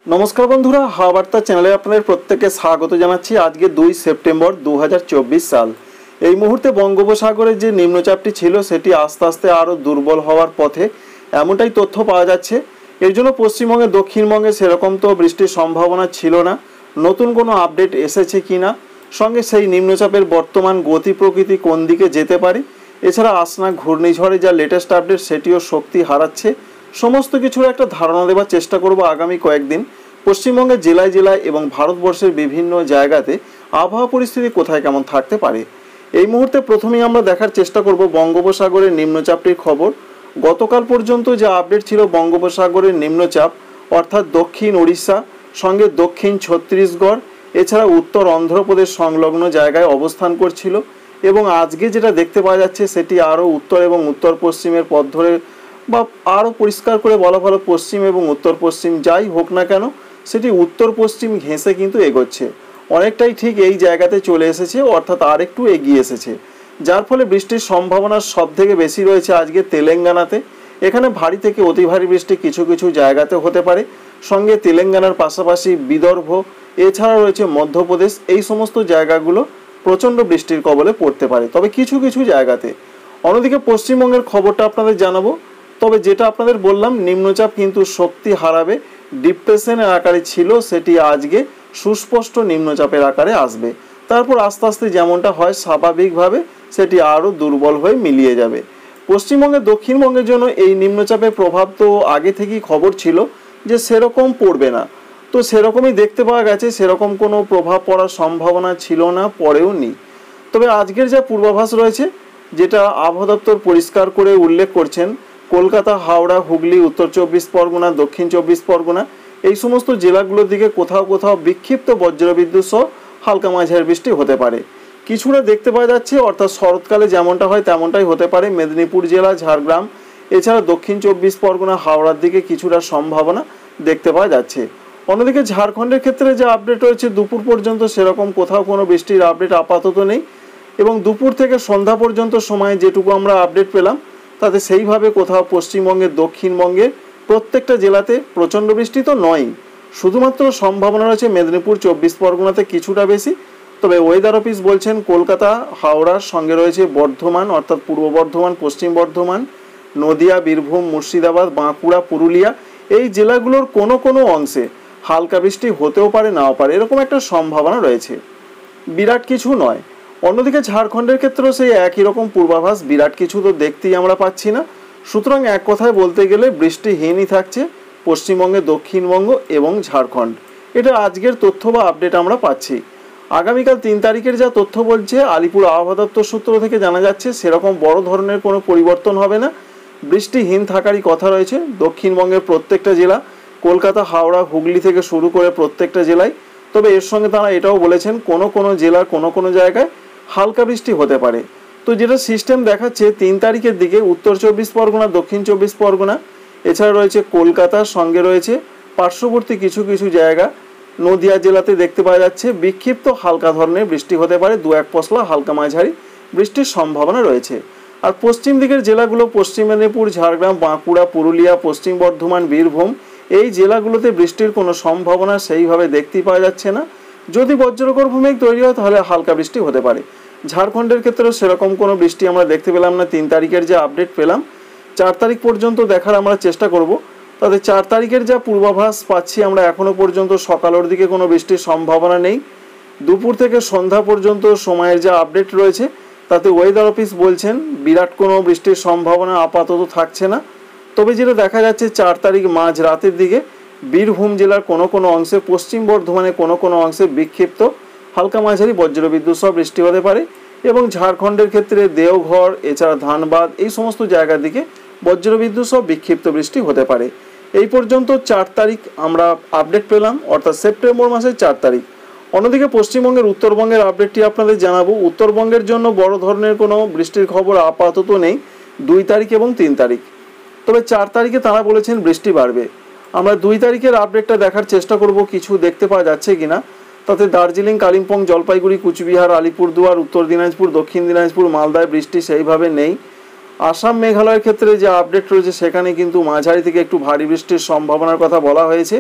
नमस्कार बंधुरा हाওয়া বার্তা চ্যানেলে আপনাদের প্রত্যেককে স্বাগত জানাচ্ছি। আজকে 2 সেপ্টেম্বর 2024 সাল। এই মুহূর্তে বঙ্গোপসাগরে যে নিম্নচাপটি ছিল সেটি আস্তে আস্তে আরো দুর্বল হওয়ার পথে এমনটাই তথ্য পাওয়া যাচ্ছে। এর জন্য পশ্চিমবঙ্গে দক্ষিণবঙ্গে সেরকম তো বৃষ্টির সম্ভাবনা ছিল না। নতুন কোনো আপডেট এসেছে কিনা, সঙ্গে সেই নিম্নচাপের বর্তমান গতি প্রকৃতি কোন দিকে যেতে পারে, এছাড়া আসনা ঘূর্ণিঝড়ে যা লেটেস্ট আপডেট সেটিও শক্তি হারাচ্ছে, সমস্ত কিছুর একটা ধারণা দেওয়ার চেষ্টা করব আগামী কয়েকদিন। পশ্চিমবঙ্গের জেলায় জেলায় এবং ভারতবর্ষের বিভিন্ন জায়গাতে আবহাওয়া পরিস্থিতি কোথায় কেমন থাকতে পারে। এই মুহূর্তে প্রথমেই আমরা দেখার চেষ্টা করব বঙ্গোপসাগরের নিম্নচাপটির খবর। গতকাল পর্যন্ত যে আপডেট ছিল বঙ্গোপসাগরের নিম্নচাপ অর্থাৎ দক্ষিণ ওড়িশা সঙ্গে দক্ষিণ ছত্তিশগড় এছাড়া উত্তর অন্ধ্রপ্রদেশ সংলগ্ন জায়গায় অবস্থান করছিল, এবং আজকে যেটা দেখতে পাওয়া যাচ্ছে সেটি আরও উত্তর এবং উত্তর পশ্চিমের পথ ধরে, বা আরও পরিষ্কার করে বলা ভালো পশ্চিম এবং উত্তর পশ্চিম যাই হোক না কেন সেটি উত্তর পশ্চিম ঘেঁষে কিন্তু এগোচ্ছে, অনেকটাই ঠিক এই জায়গাতে চলে এসেছে, অর্থাৎ আর একটু এগিয়ে এসেছে, যার ফলে বৃষ্টির সম্ভাবনা সব থেকে বেশি রয়েছে আজকে তেলেঙ্গানাতে। এখানে ভারী থেকে অতি ভারী বৃষ্টি কিছু কিছু জায়গাতে হতে পারে, সঙ্গে তেলেঙ্গানার পাশাপাশি বিদর্ভ এছাড়া রয়েছে মধ্যপ্রদেশ, এই সমস্ত জায়গাগুলো প্রচণ্ড বৃষ্টির কবলে পড়তে পারে, তবে কিছু কিছু জায়গাতে। অন্যদিকে পশ্চিমবঙ্গের খবরটা আপনাদের জানাবো, তবে যেটা আপনাদের বললাম নিম্নচাপ কিন্তু শক্তি হারাবে, ডিপ্রেশনের আকারে ছিল সেটি আজকে সুস্পষ্ট নিম্নচাপের আকারে আসবে, তারপর আস্তে আস্তে যেমনটা হয় স্বাভাবিকভাবে সেটি আরও দুর্বল হয়ে মিলিয়ে যাবে। পশ্চিমবঙ্গে দক্ষিণবঙ্গের জন্য এই নিম্নচাপের প্রভাব তো আগে থেকেই খবর ছিল যে সেরকম পড়বে না, তো সেরকমই দেখতে পাওয়া গেছে, সেরকম কোনো প্রভাব পড়ার সম্ভাবনা ছিল না, পড়েও নেই। তবে আজকের যা পূর্বাভাস রয়েছে যেটা আবহাওয়া দপ্তর পরিষ্কার করে উল্লেখ করছেন, কলকাতা, হাওড়া, হুগলি, উত্তর 24 পরগনা, দক্ষিণ 24 পরগনা এই সমস্ত জেলাগুলোর দিকে কোথাও কোথাও বিক্ষিপ্ত বজ্রবিদ্যুৎ সহ হালকা মাঝারি বৃষ্টি হতে পারে। কিছুটা দেখতে পাওয়া যাচ্ছে, অর্থাৎ শরৎকালে যেমনটা হয় তেমনটাই হতে পারে মেদিনীপুর জেলা, ঝাড়গ্রাম এছাড়া দক্ষিণ 24 পরগনা, হাওড়ার দিকে কিছুটা সম্ভাবনা দেখতে পাওয়া যাচ্ছে। অন্যদিকে ঝাড়খণ্ডের ক্ষেত্রে যে আপডেট রয়েছে দুপুর পর্যন্ত সেরকম কোথাও কোনো বৃষ্টির আপডেট আপাতত নেই, এবং দুপুর থেকে সন্ধ্যা পর্যন্ত সময় যেটুকু আমরা আপডেট পেলাম তাতে সেইভাবে কোথাও পশ্চিমবঙ্গের দক্ষিণবঙ্গের প্রত্যেকটা জেলাতে প্রচণ্ড বৃষ্টি তো নয়, শুধুমাত্র সম্ভাবনা রয়েছে মেদিনীপুর 24 পরগনাতে কিছুটা বেশি। তবে ওয়েদার অফিস বলছেন কলকাতা, হাওড়ার সঙ্গে রয়েছে বর্ধমান অর্থাৎ পূর্ব বর্ধমান, পশ্চিম বর্ধমান, নদিয়া, বীরভূম, মুর্শিদাবাদ, বাঁকুড়া, পুরুলিয়া এই জেলাগুলোর কোনো কোনো অংশে হালকা বৃষ্টি হতেও পারে নাও পারে, এরকম একটা সম্ভাবনা রয়েছে, বিরাট কিছু নয়। অন্যদিকে ঝাড়খণ্ডের ক্ষেত্রেও সেই একই রকম পূর্বাভাস, বিরাট কিছু তো দেখতেই আমরা পাচ্ছি না। সুতরাং এক কথায় বলতে গেলে বৃষ্টিহীনই থাকছে পশ্চিমবঙ্গে, দক্ষিণবঙ্গ এবং ঝাড়খণ্ড। এটা আজকের তথ্য বা আপডেট আমরা পাচ্ছি। আগামীকাল 3 তারিখের যা তথ্য বলছে আলিপুর আবহাওয়া দপ্তর সূত্র থেকে জানা যাচ্ছে সেরকম বড় ধরনের কোনো পরিবর্তন হবে না, বৃষ্টিহীন থাকারই কথা রয়েছে দক্ষিণবঙ্গের প্রত্যেকটা জেলা, কলকাতা, হাওড়া, হুগলি থেকে শুরু করে প্রত্যেকটা জেলায়। তবে এর সঙ্গে তারা এটাও বলেছেন কোনো কোনো জেলার কোনো কোনো জায়গায় হালকা বৃষ্টি হতে পারে। তো যেটা সিস্টেম দেখাচ্ছে 3 তারিখের দিকে উত্তর 24 পরগনা, দক্ষিণ 24 পরগনা এছাড়া রয়েছে কলকাতার সঙ্গে রয়েছে পার্শ্ববর্তী কিছু কিছু জায়গা, নদিয়া জেলাতে দেখতে পাওয়া যাচ্ছে বিক্ষিপ্ত হালকা ধরনের বৃষ্টি হতে পারে, 2-1 পশলা হালকা মাঝারি বৃষ্টির সম্ভাবনা রয়েছে। আর পশ্চিম দিকের জেলাগুলো পশ্চিম মেদিনীপুর, ঝাড়গ্রাম, বাঁকুড়া, পুরুলিয়া, পশ্চিম বর্ধমান, বীরভূম এই জেলাগুলোতে বৃষ্টির কোনো সম্ভাবনা সেইভাবে দেখতেই পাওয়া যাচ্ছে না। যদি বজ্রগর্ভ মেঘ তৈরি হয় তাহলে হালকা বৃষ্টি হতে পারে। ঝাড়খণ্ডের ক্ষেত্রেও সেরকম কোনো বৃষ্টি আমরা দেখতে পেলাম না 3 তারিখের যে আপডেট পেলাম। 4 তারিখ পর্যন্ত দেখার আমরা চেষ্টা করব। তাতে 4 তারিখের যা পূর্বাভাস পাচ্ছি আমরা এখনও পর্যন্ত সকালের দিকে কোনো বৃষ্টির সম্ভাবনা নেই। দুপুর থেকে সন্ধ্যা পর্যন্ত সময়ের যা আপডেট রয়েছে তাতে ওয়েদার অফিস বলছেন বিরাট কোনো বৃষ্টির সম্ভাবনা আপাতত থাকছে না। তবে যেটা দেখা যাচ্ছে 4 তারিখ মাঝ রাতের দিকে বীরভূম জেলার কোনো কোনো অংশে, পশ্চিম বর্ধমানে কোনো কোনো অংশে বিক্ষিপ্ত হালকা মাঝারি বজ্রবিদ্যুৎ সহ বৃষ্টি হতে পারে, এবং ঝাড়খণ্ডের ক্ষেত্রে দেওঘর এছাড়া ধানবাদ এই সমস্ত জায়গার দিকে বজ্রবিদ্যুৎ সহ বিক্ষিপ্ত বৃষ্টি হতে পারে। এই পর্যন্ত 4 তারিখ আমরা আপডেট পেলাম, অর্থাৎ সেপ্টেম্বর মাসের 4 তারিখ। অন্যদিকে পশ্চিমবঙ্গের উত্তরবঙ্গের আপডেটটি আপনাদের জানাবো। উত্তরবঙ্গের জন্য বড় ধরনের কোনো বৃষ্টির খবর আপাতত নেই 2 তারিখ এবং 3 তারিখ। তবে 4 তারিখে তারা বলেছেন বৃষ্টি বাড়বে। আমরা 2 তারিখের আপডেটটা দেখার চেষ্টা করব কিছু দেখতে পাওয়া যাচ্ছে কিনা। তাতে দার্জিলিং, কালিম্পং, জলপাইগুড়ি, কুচবিহার, আলিপুরদুয়ার, উত্তর দিনাজপুর, দক্ষিণ দিনাজপুর, মালদায় বৃষ্টি সেইভাবে নেই। আসাম, মেঘালয়ের ক্ষেত্রে যে আপডেট রয়েছে সেখানে কিন্তু মাঝারি থেকে একটু ভারী বৃষ্টির সম্ভাবনার কথা বলা হয়েছে।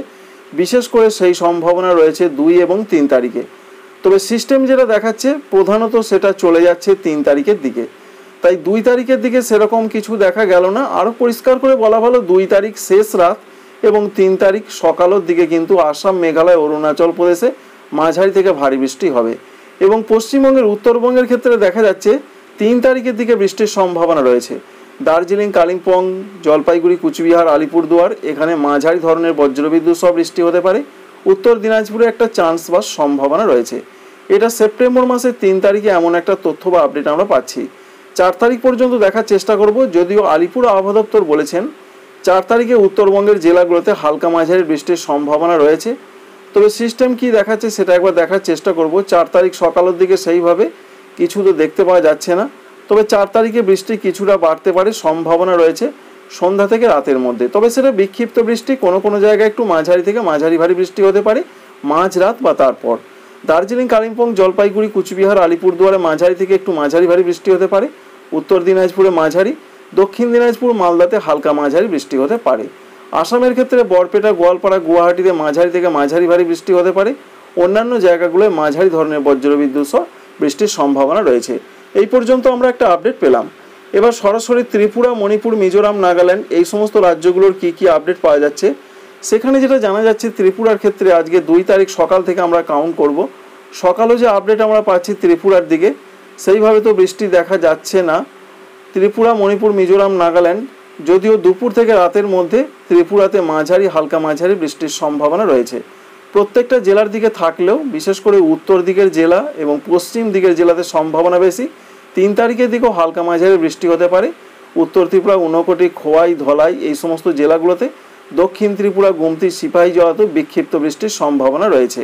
বিশেষ করে সেই সম্ভাবনা রয়েছে 2 এবং 3 তারিখে। তবে সিস্টেম যেটা দেখাচ্ছে প্রধানত সেটা চলে যাচ্ছে 3 তারিখের দিকে, তাই 2 তারিখের দিকে সেরকম কিছু দেখা গেল না। আরও পরিষ্কার করে বলা ভালো 2 তারিখ শেষ রাত এবং 3 তারিখ সকালের দিকে কিন্তু আসাম, মেঘালয়, অরুণাচল প্রদেশে মাঝারি থেকে ভারী বৃষ্টি হবে এবং পশ্চিমবঙ্গের উত্তরবঙ্গের ক্ষেত্রে দেখা যাচ্ছে 3 তারিখের দিকে বৃষ্টির সম্ভাবনা রয়েছে। দার্জিলিং, কালিম্পং, জলপাইগুড়ি, কুচবিহার, আলিপুরদুয়ার এখানে মাঝারি ধরনের বজ্রবিদ্যুৎ সহ বৃষ্টি হতে পারে। উত্তর দিনাজপুরে একটা চান্স বা সম্ভাবনা রয়েছে। এটা সেপ্টেম্বর মাসের 3 তারিখে এমন একটা তথ্য বা আপডেট আমরা পাচ্ছি। 4 তারিখ পর্যন্ত দেখার চেষ্টা করব, যদিও আলিপুর আবহাওয়া দপ্তর বলেছেন 4 তারিখে উত্তরবঙ্গের জেলাগুলোতে হালকা মাঝারি বৃষ্টির সম্ভাবনা রয়েছে। তবে সিস্টেম কি দেখাচ্ছে সেটা একবার দেখার চেষ্টা করব। 4 তারিখ সকালের দিকে সেইভাবে কিছু তো দেখতে পাওয়া যাচ্ছে না, তবে 4 তারিখে বৃষ্টি কিছুটা বাড়তে পারে, সম্ভাবনা রয়েছে সন্ধ্যা থেকে রাতের মধ্যে। তবে সেটা বিক্ষিপ্ত বৃষ্টি, কোনো কোনো জায়গায় একটু মাঝারি থেকে মাঝারি ভারী বৃষ্টি হতে পারে মাঝরাত বা তারপর। দার্জিলিং, কালিম্পং, জলপাইগুড়ি, কুচবিহার, আলিপুরদুয়ারে মাঝারি থেকে একটু মাঝারি ভারী বৃষ্টি হতে পারে। উত্তর দিনাজপুরে মাঝারি, দক্ষিণ দিনাজপুর, মালদাতে হালকা মাঝারি বৃষ্টি হতে পারে। আসামের ক্ষেত্রে বরপেটা, গোয়ালপাড়া, গুয়াহাটিতে মাঝারি থেকে মাঝারি ভারী বৃষ্টি হতে পারে। অন্যান্য জায়গাগুলোয় মাঝারি ধরনের বজ্রবিদ্যুৎ সহ বৃষ্টির সম্ভাবনা রয়েছে। এই পর্যন্ত আমরা একটা আপডেট পেলাম। এবার সরাসরি ত্রিপুরা, মণিপুর, মিজোরাম, নাগাল্যান্ড এই সমস্ত রাজ্যগুলোর কি আপডেট পাওয়া যাচ্ছে সেখানে যেটা জানা যাচ্ছে, ত্রিপুরার ক্ষেত্রে আজকে 2 তারিখ সকাল থেকে আমরা কাউন্ট করব। সকালেও যে আপডেট আমরা পাচ্ছি ত্রিপুরার দিকে সেইভাবে তো বৃষ্টি দেখা যাচ্ছে না। ত্রিপুরা, মণিপুর, মিজোরাম, নাগাল্যান্ড, যদিও দুপুর থেকে রাতের মধ্যে ত্রিপুরাতে মাঝারি হালকা মাঝারি বৃষ্টির সম্ভাবনা রয়েছে। প্রত্যেকটা জেলার দিকে থাকলেও বিশেষ করে উত্তর দিকের জেলা এবং পশ্চিম দিকের জেলাতে সম্ভাবনা বেশি। 3 তারিখের দিকেও হালকা মাঝারি বৃষ্টি হতে পারে। উত্তর ত্রিপুরা, ঊনকোটি, খোয়াই, ধলাই এই সমস্ত জেলাগুলোতে, দক্ষিণ ত্রিপুরা, গুমতি, সিপাহীজলাতেও বিক্ষিপ্ত বৃষ্টির সম্ভাবনা রয়েছে।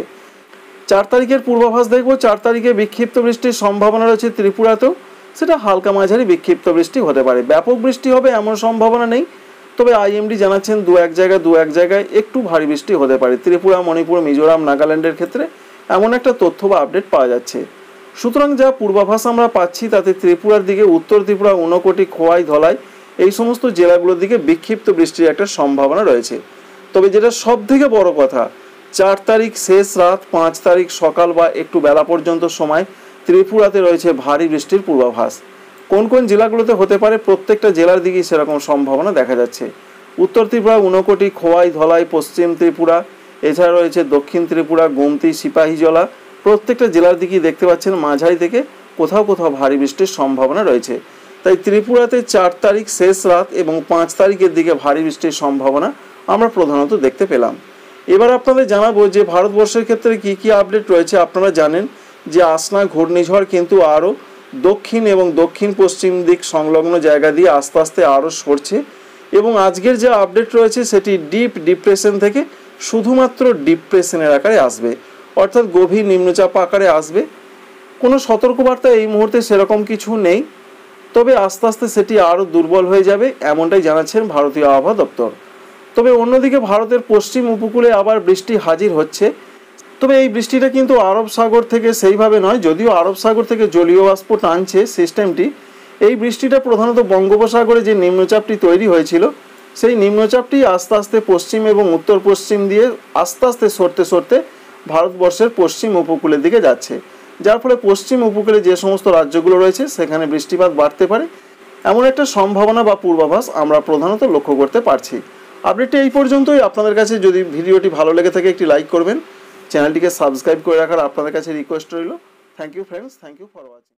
4 তারিখের পূর্বাভাস দেখব। 4 তারিখে বিক্ষিপ্ত বৃষ্টির সম্ভাবনা রয়েছে ত্রিপুরাতেও, সেটা হালকা মাঝারি বিক্ষিপ্ত বৃষ্টি হতে পারে। ব্যাপক বৃষ্টি হবে এমন সম্ভাবনা নেই, তবে আইএমডি জানাচ্ছেন 2-1 জায়গায় একটু ভারী বৃষ্টি হতে পারে। ত্রিপুরা, মণিপুর, মিজোরাম, নাগাল্যান্ডের ক্ষেত্রে এমন একটা তথ্য বা আপডেট পাওয়া যাচ্ছে। সুতরাং যা পূর্বাভাস আমরা পাচ্ছি তাতে ত্রিপুরার দিকে, উত্তর ত্রিপুরা, ঊনকোটি, খোয়াই, ধলাই এই সমস্ত জেলাগুলোর দিকে বিক্ষিপ্ত বৃষ্টির একটা সম্ভাবনা রয়েছে। তবে যেটা সব থেকে বড় কথা, 4 তারিখ শেষ রাত, 5 তারিখ সকাল বা একটু বেলা পর্যন্ত সময় ত্রিপুরাতে রয়েছে ভারী বৃষ্টির পূর্বাভাস। কোন কোন জেলাগুলোতে হতে পারে প্রত্যেকটা জেলার দিকেই সেরকম সম্ভাবনা দেখা যাচ্ছে। উত্তর ত্রিপুরা, ঊনকোটি, খোয়াই, ধলাই, পশ্চিম ত্রিপুরা, এছাড়া রয়েছে দক্ষিণ ত্রিপুরা, গুমতি, সিপাহীজলা প্রত্যেকটা জেলার দিকেই দেখতে পাচ্ছেন মাঝারি থেকে কোথাও কোথাও ভারী বৃষ্টির সম্ভাবনা রয়েছে। তাই ত্রিপুরাতে 4 তারিখ শেষ রাত এবং 5 তারিখের দিকে ভারী বৃষ্টির সম্ভাবনা আমরা প্রধানত দেখতে পেলাম। এবার আপনাদের জানাবো যে ভারতবর্ষের ক্ষেত্রে কি আপডেট রয়েছে। আপনারা জানেন যে আসনা ঘূর্ণিঝড় কিন্তু আরও দক্ষিণ এবং দক্ষিণ পশ্চিম দিক সংলগ্ন জায়গা দিয়ে আস্তে আস্তে আরও সরছে এবং আজকের যে আপডেট রয়েছে সেটি ডিপ ডিপ্রেশন থেকে শুধুমাত্র ডিপ্রেশনের আকারে আসবে, অর্থাৎ গভীর নিম্নচাপ আকারে আসবে। কোনো সতর্কবার্তা এই মুহূর্তে সেরকম কিছু নেই, তবে আস্তে আস্তে সেটি আরও দুর্বল হয়ে যাবে এমনটাই জানাচ্ছেন ভারতীয় আবহাওয়া দপ্তর। তবে অন্যদিকে ভারতের পশ্চিম উপকূলে আবার বৃষ্টি হাজির হচ্ছে। তবে এই বৃষ্টিটা কিন্তু আরব সাগর থেকে সেইভাবে নয়, যদিও আরব সাগর থেকে জলীয় বাষ্প টানছে সিস্টেমটি। এই বৃষ্টিটা প্রধানত বঙ্গোপসাগরে যে নিম্নচাপটি তৈরি হয়েছিল সেই নিম্নচাপটি আস্তে আস্তে পশ্চিম এবং উত্তর পশ্চিম দিয়ে আস্তে আস্তে সরতে ভারতবর্ষের পশ্চিম উপকূলের দিকে যাচ্ছে, যার ফলে পশ্চিম উপকূলে যে সমস্ত রাজ্যগুলো রয়েছে সেখানে বৃষ্টিপাত বাড়তে পারে এমন একটা সম্ভাবনা বা পূর্বাভাস আমরা প্রধানত লক্ষ্য করতে পারছি। আপডেটটি এই পর্যন্তই। আপনাদের কাছে যদি ভিডিওটি ভালো লেগে থাকে একটি লাইক করবেন, চ্যানেলটিকে সাবস্ক্রাইব করে রাখার আপনাদের কাছে রিকোয়েস্ট রইল। Thank you friends, thank you for watching.